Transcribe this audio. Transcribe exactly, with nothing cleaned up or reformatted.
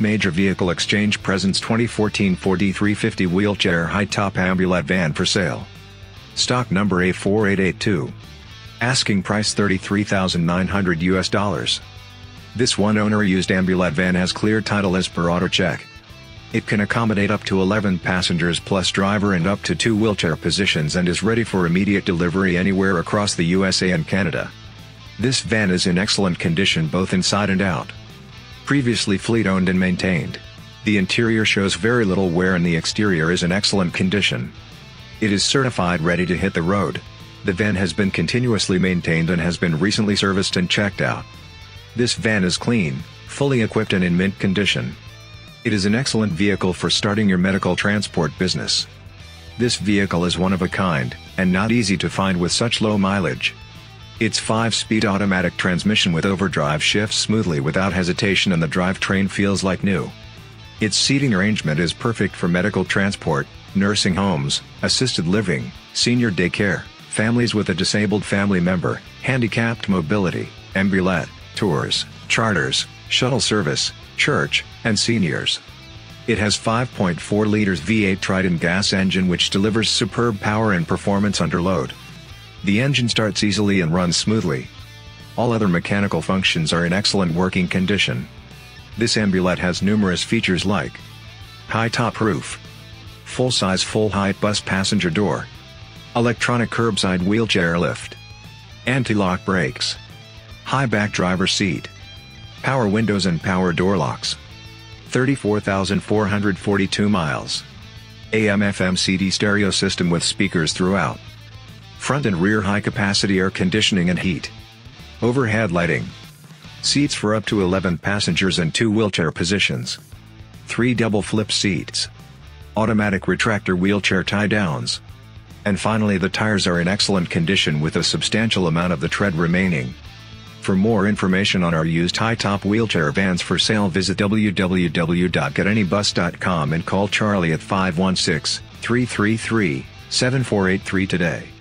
Major Vehicle Exchange presents twenty fourteen Ford E three fifty wheelchair high-top Ambulette van for sale. Stock number A four eight eight two. Asking price thirty-three thousand nine hundred U S dollars. This one-owner used Ambulette van has clear title as per AutoCheck. It can accommodate up to eleven passengers plus driver and up to two wheelchair positions and is ready for immediate delivery anywhere across the U S A and Canada. This van is in excellent condition both inside and out. Previously fleet-owned and maintained. The interior shows very little wear and the exterior is in excellent condition. It is certified ready to hit the road. The van has been continuously maintained and has been recently serviced and checked out. This van is clean, fully equipped and in mint condition. It is an excellent vehicle for starting your medical transport business. This vehicle is one of a kind, and not easy to find with such low mileage. Its five-speed automatic transmission with overdrive shifts smoothly without hesitation and the drivetrain feels like new. Its seating arrangement is perfect for medical transport, nursing homes, assisted living, senior daycare, families with a disabled family member, handicapped mobility, Ambulette, tours, charters, shuttle service, church, and seniors. It has five point four liters V eight Triton gas engine which delivers superb power and performance under load. The engine starts easily and runs smoothly. All other mechanical functions are in excellent working condition. This Ambulette has numerous features like high-top roof, full-size full-height bus passenger door, electronic curbside wheelchair lift, anti-lock brakes, high-back driver seat, power windows and power door locks, thirty-four thousand four hundred forty-two miles, A M F M C D stereo system with speakers throughout, front and rear high-capacity air conditioning and heat, overhead lighting, seats for up to eleven passengers and two wheelchair positions, three double flip seats, automatic retractor wheelchair tie-downs, and finally the tires are in excellent condition with a substantial amount of the tread remaining. For more information on our used high-top wheelchair vans for sale visit w w w dot get any bus dot com and call Charlie at five one six, three three three, seven four eight three today.